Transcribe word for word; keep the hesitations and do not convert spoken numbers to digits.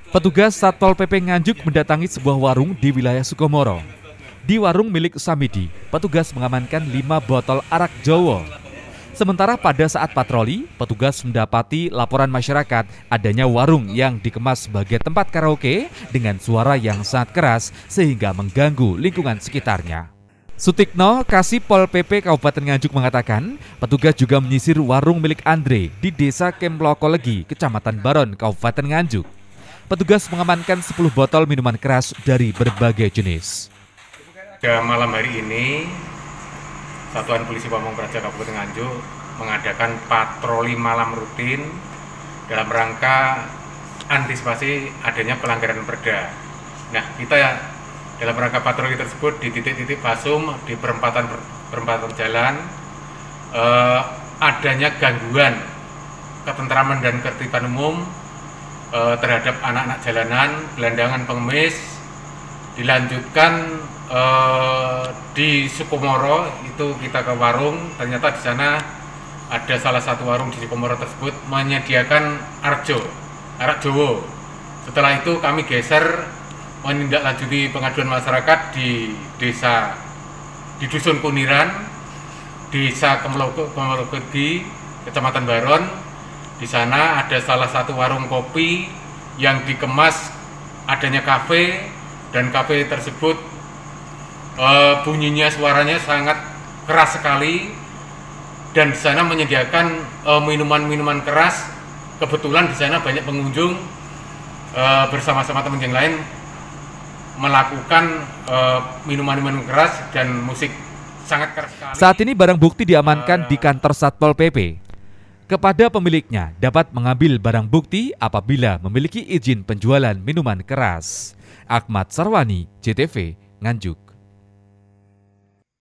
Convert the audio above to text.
Petugas Satpol P P Nganjuk mendatangi sebuah warung di wilayah Sukomoro. Di warung milik Samidi, petugas mengamankan lima botol arak Jawa. Sementara pada saat patroli, petugas mendapati laporan masyarakat adanya warung yang dikemas sebagai tempat karaoke dengan suara yang sangat keras sehingga mengganggu lingkungan sekitarnya. Sutikno, Kasih Pol P P Kabupaten Nganjuk mengatakan, petugas juga menyisir warung milik Andre di Desa Kemlokolegi, Kecamatan Baron, Kabupaten Nganjuk. Petugas mengamankan sepuluh botol minuman keras dari berbagai jenis. Pada malam hari ini, Satuan Polisi Pamong Praja Kabupaten Nganjuk mengadakan patroli malam rutin dalam rangka antisipasi adanya pelanggaran perda. Nah, kita dalam rangka patroli tersebut di titik-titik pasum, di perempatan perempatan jalan, eh, adanya gangguan ketentraman dan ketertiban umum eh, terhadap anak-anak jalanan, gelandangan pengemis. Dilanjutkan eh, di Sukomoro, itu kita ke warung, ternyata di sana ada salah satu warung di Sukomoro tersebut menyediakan arjo, arak Jowo. Setelah itu kami geser menindaklanjuti pengaduan masyarakat di desa, di Dusun Kuniran, Desa Kemlokolegi, Kecamatan Baron. Di sana ada salah satu warung kopi yang dikemas adanya kafe, dan kafe tersebut e, bunyinya, suaranya sangat keras sekali, dan di sana menyediakan minuman-minuman keras. Kebetulan di sana banyak pengunjung e, bersama-sama teman yang lain melakukan minuman-minuman uh, keras dan musik sangat keras sekali. Saat ini barang bukti diamankan uh, di kantor Satpol P P. Kepada pemiliknya dapat mengambil barang bukti apabila memiliki izin penjualan minuman keras. Ahmad Sarwani, J T V, Nganjuk.